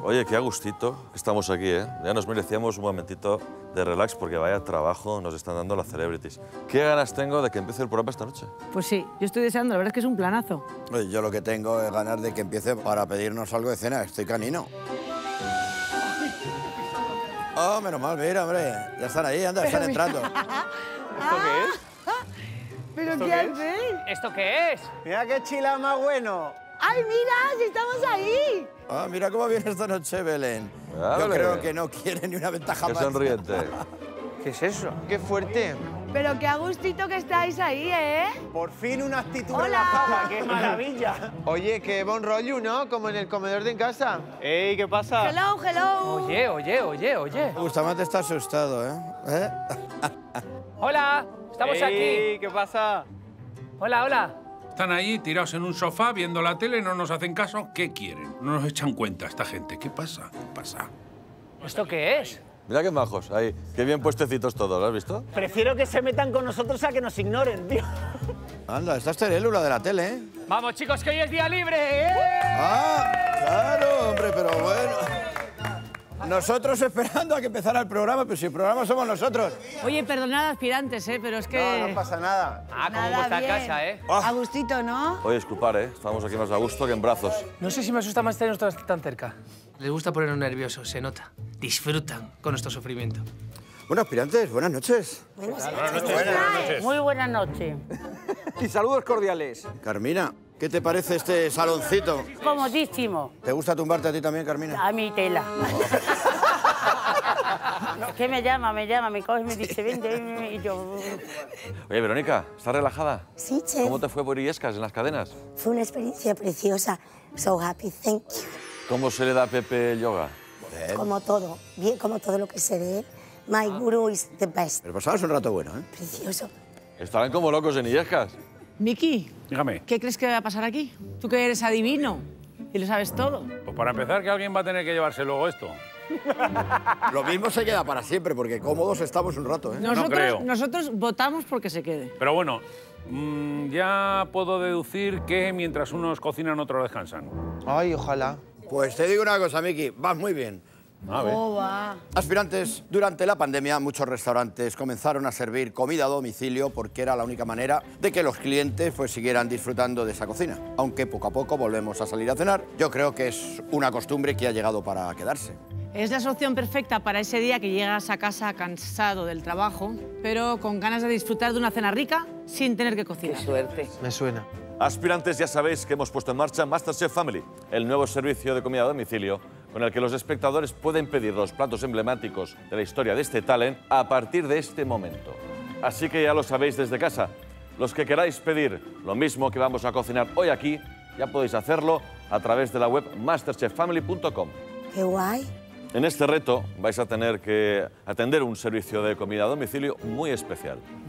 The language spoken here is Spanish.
Oye, qué a gustito que estamos aquí, ¿eh? Ya nos merecíamos un momentito de relax porque vaya trabajo nos están dando las celebrities. ¿Qué ganas tengo de que empiece el programa esta noche? Pues sí, yo estoy deseando, la verdad es que es un planazo. Oye, yo lo que tengo es ganas de que empiece para pedirnos algo de cena. Estoy canino. Oh, menos mal, mira, hombre. Ya están ahí, anda, están entrando. ¿Esto qué es? ¿Pero ¿Esto qué qué es? hacéis? ¿Esto qué es? Mira qué chila más bueno. ¡Ay, mira! ¡Si estamos ahí! Ah, mira cómo viene esta noche, Belén. Ah, Yo Belén. creo que no quiere ni una ventaja Qué más. sonriente. ¿Qué es eso? Qué fuerte. Pero qué a gustito que estáis ahí, ¿eh? Por fin una actitud Hola. relajada. ¡Qué maravilla! Oye, qué bon rollo, ¿no? Como en el comedor de en casa. ¡Ey, qué pasa! Hello, hello. Oye. Bustamante está asustado, ¿eh? ¡Hola! ¡Estamos Ey, aquí! ¿qué pasa? Hola. Están ahí tirados en un sofá viendo la tele, no nos hacen caso. ¿Qué quieren? No nos echan cuenta esta gente. ¿Qué pasa? ¿Qué pasa? ¿Esto qué es? Mira qué majos, ahí. Qué bien puestecitos todos, ¿lo has visto? Prefiero que se metan con nosotros a que nos ignoren, tío. Anda, esta es Terélula de la tele, ¿eh? ¡Vamos, chicos, que hoy es día libre! Ah, claro, hombre, pero bueno. Nosotros esperando a que empezara el programa, pero si el programa somos nosotros. Oye, perdonad, aspirantes, ¿eh? Pero es que... No pasa nada. Ah, como Nada, vuestra bien. casa, ¿eh? A gustito, ¿no? Oye, disculpar, ¿eh? Estamos aquí más a gusto que en brazos. No sé si me asusta más tenernos todos tan cerca. Les gusta ponernos nerviosos, se nota. Disfrutan con nuestro sufrimiento. Bueno, aspirantes, buenas noches. Muy buena noche. Y saludos cordiales. Carmina, ¿qué te parece este saloncito? Comodísimo. ¿Te gusta tumbarte a ti también, Carmina? A mi tela. ¿Qué me llama? Me coge, me dice, vente, y yo... Oye, Verónica, ¿estás relajada? Sí, chef. ¿Cómo te fue por Illescas en las cadenas? Fue una experiencia preciosa. So happy, thank you. ¿Cómo se le da a Pepe el yoga? Como todo, bien como todo lo que sé de él. My guru is the best. Pero pasabas un rato bueno, ¿eh? Precioso. Estarán como locos en Illescas. Miki, Dígame. ¿qué crees que va a pasar aquí? Tú que eres adivino y lo sabes todo. Pues para empezar, que alguien va a tener que llevarse luego esto. Lo mismo se queda para siempre, porque cómodos estamos un rato, ¿eh? creo. Nosotros votamos porque se quede. Pero bueno, ya puedo deducir que mientras unos cocinan, otros descansan. Ay, ojalá. Pues te digo una cosa, Miki, vas muy bien. A ver. Va. Aspirantes, durante la pandemia muchos restaurantes comenzaron a servir comida a domicilio porque era la única manera de que los clientes pues siguieran disfrutando de esa cocina. Aunque poco a poco volvemos a salir a cenar, yo creo que es una costumbre que ha llegado para quedarse. Es la solución perfecta para ese día que llegas a casa cansado del trabajo, pero con ganas de disfrutar de una cena rica sin tener que cocinar. Suerte. Me suena. Aspirantes, ya sabéis que hemos puesto en marcha MasterChef Family, el nuevo servicio de comida a domicilio con el que los espectadores pueden pedir los platos emblemáticos de la historia de este talent a partir de este momento. Así que ya lo sabéis desde casa. Los que queráis pedir lo mismo que vamos a cocinar hoy aquí, ya podéis hacerlo a través de la web mastercheffamily.com. Qué guay. En este reto vais a tener que atender un servicio de comida a domicilio muy especial.